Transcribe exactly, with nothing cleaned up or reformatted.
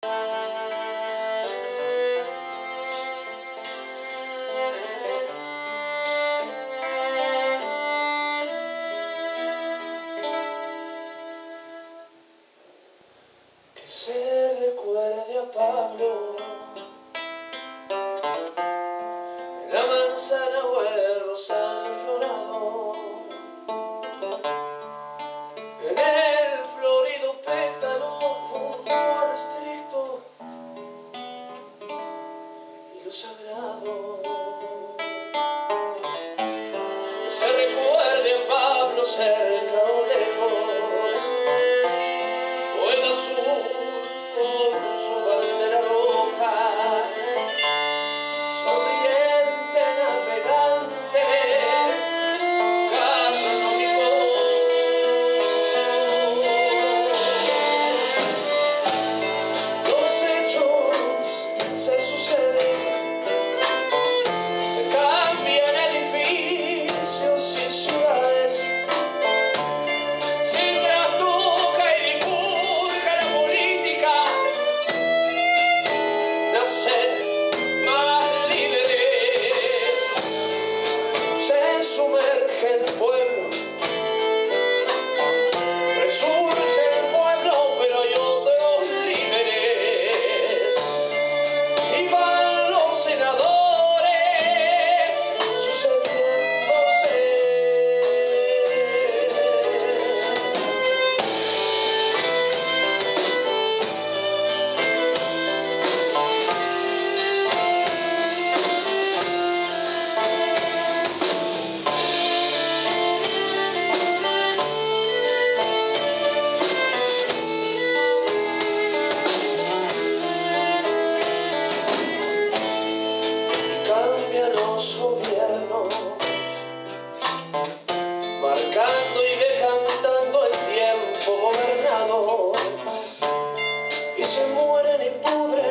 Que se recuerde a Pablo en la manzana o el rosal florado, en el florido pétalo junto al estricto y lo sagrado. Que se recuerde a Pablo cerca o lejos, o en azul con su bandera roja, sonriente navegante gastronómico. Los hechos se suceden, se cambian edificios y ciudades, se trastoca y bifurca la política, nacen más líderes, se sumerge el pueblo, resurge el pueblo, pero hay otros líderes, y van los senadores sucediéndose. Cambian los gobiernos, marcando y decantando el tiempo gobernado, y se mueren y pudren